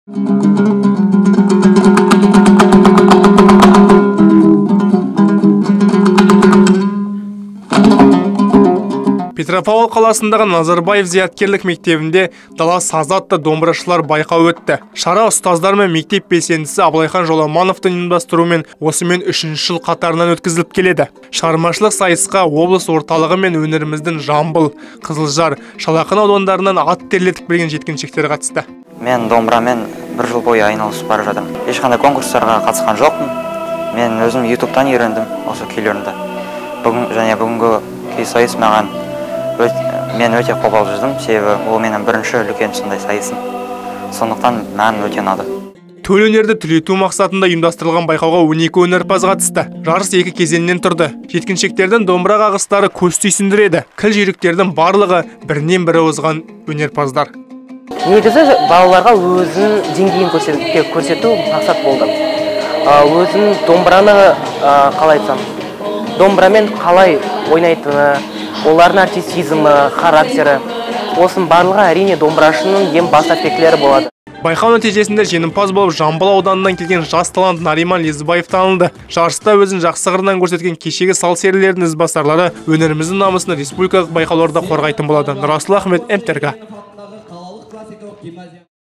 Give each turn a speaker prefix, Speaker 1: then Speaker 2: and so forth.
Speaker 1: Петропавл қаласындағы Назарбаев зияткерлік мектебінде дала сазы атты домбырашылар байқауы өтті. Шара ұстаздар мен мектеп белсендісі Абылайхан Жоламановтың ұйымдастыруымен осымен 3-ші жыл қатарынан өткізіліп келеді. Шығармашылық сайысқа облыс орталығы мен өңіріміздің Жамбыл, Қызылжар, Шалақын аудандарынан ат терлетіп келген жеткіншектер қатысты.
Speaker 2: Мен домбырамен 1 жыл бойы айналысып бара жатырмын. Ешқандай конкурстарға қатысқан жоқпын. Мен өзім YouTube'тан үйрендім осы күйлерді. Бүгінгі күй сайыс мен өте қобал жүздім, себебі ол менің бірінші үлкен сондай сайысым. Сондықтан маған өте ұнады.
Speaker 1: Төл өнерді түлету мақсатында ұйымдастырылған байқауға 12 өнерпаз қатысты. Жарыс 2 кезеңнен тұрды. Жеткіншектердің домбыра қағыстары көз түйсіндіреді. Кіл жүйріктердің барлығы бірінен бірі озған өнерпаздар.
Speaker 3: Негізі балаларға өзінің деңгейін көрсету мақсат болды. Өзінің домбыраны қалай айтсам, домбырамен қалай ойнайтыны, олардың артистизмі, характері, осының барлығы әрине домбырашының ең басты аспектілері болады.
Speaker 1: Байқау нәтижесінде жеңімпаз болып Жамбыл ауданынан келген жас талант Нариман Лезбаев танылды. Жарыста өзін жақсы қырынан көрсеткен кешегі сал серілердің ізбасарлары өнеріміздің намысын республикалық байқауларда қорғайтын болады. Нұрасыл Ахмет, МТРК.